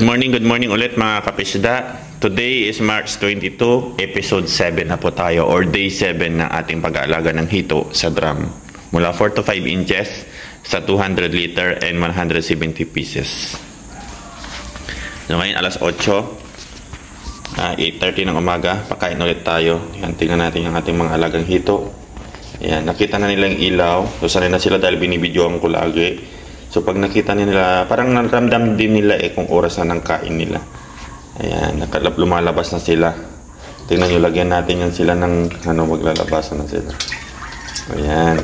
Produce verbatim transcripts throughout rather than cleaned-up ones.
Good morning, good morning ulit mga kapisda. Today is March twenty-two, episode seven na po tayo or day seven ng ating pag-aalaga ng hito sa drum. Mula four to five inches sa two hundred liter and one hundred seventy pieces. So ngayon alas otso, uh, eight thirty ng umaga, pakain ulit tayo. Yan, tingnan natin yung ating mga alagang hito. Yan, nakita na nilang ilaw. So sanay na sila dahil binibidyoan ko lagi. So pag nakita nila, parang naramdam din nila eh kung oras na ng kain nila. Ayan, nakalab, lumalabas na sila. Tingnan nyo, lagyan natin yan sila ng ano, maglalabasan na sila. Ayan.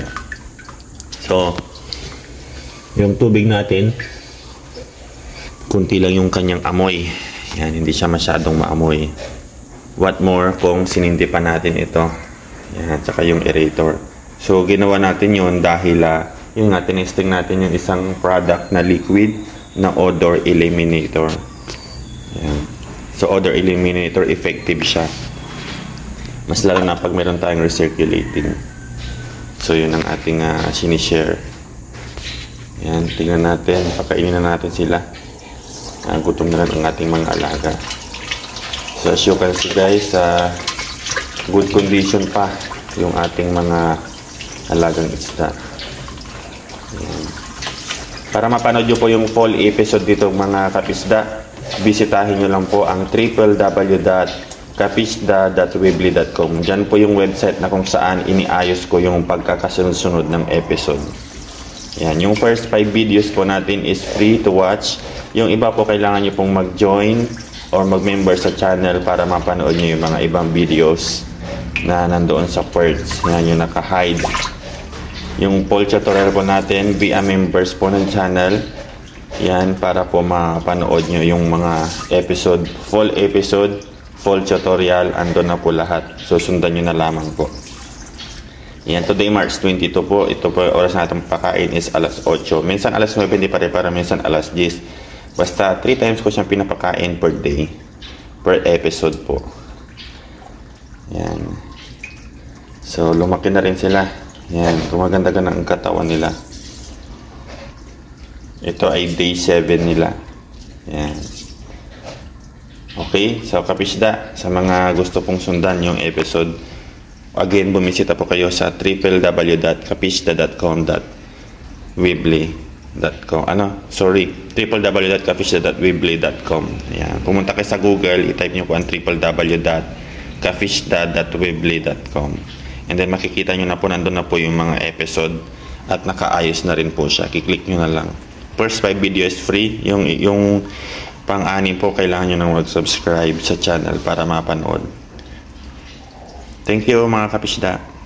So, yung tubig natin, kunti lang yung kanyang amoy. Ayan, hindi siya masyadong maamoy. What more kung sinindi pa natin ito. Ayan, tsaka yung aerator. So, ginawa natin yun dahil uh, yung nga, tinesting natin yung isang product na liquid na odor eliminator. Ayan. So, odor eliminator, effective siya. Mas lalo na pag meron tayong recirculating. So, yun ang ating uh, sinishare. Ayan, tingnan natin. Pakainin na natin sila. Uh, gutom na rin ang ating mga alaga. So, as you can see guys, uh, good condition pa yung ating mga alagang isda. Ayan. Para mapanood nyo po yung full episode dito mga kapisda, bisitahin nyo lang po ang w w w dot kapisda dot weebly dot com. Diyan po yung website na kung saan iniayos ko yung pagkakasunod-sunod ng episode. Ayan. Yung first five videos po natin is free to watch. Yung iba po kailangan nyo pong mag-join or mag-member sa channel para mapanood nyo yung mga ibang videos na nandoon sa perks. Ayan, yung naka-hide. Yung full tutorial po natin via members po ng channel. Yan, para po mapanood nyo yung mga episode, full episode, full tutorial, andun na po lahat. So, sundan nyo na lamang po. Yan, today March twenty-two po. Ito po, oras natin pakain is alas otso. Minsan alas nine, hindi pare-para, minsan alas ten. Basta three times ko siyang pinapakain per day. Per episode po. Yan. So, lumaki na rin sila. Yan, gumaganda-ganda ang katawan nila. Ito ay day seven nila. Yan. Okay, so kapisda, sa mga gusto pong sundan yung episode, again, bumisita po kayo sa w w w dot kapisda dot com dot weebly dot com. Ano? Sorry, w w w dot kapisda dot weebly dot com. Yan, pumunta kayo sa Google, i-type nyo po ang w w w dot kapisda dot weebly dot com. And then makikita nyo na po, nandun na po yung mga episode at nakaayos na rin po siya. Kiklik nyo na lang. First five video is free. Yung, yung pang-anim po, kailangan nyo nang mag-subscribe sa channel para mapanood. Thank you mga kapisda.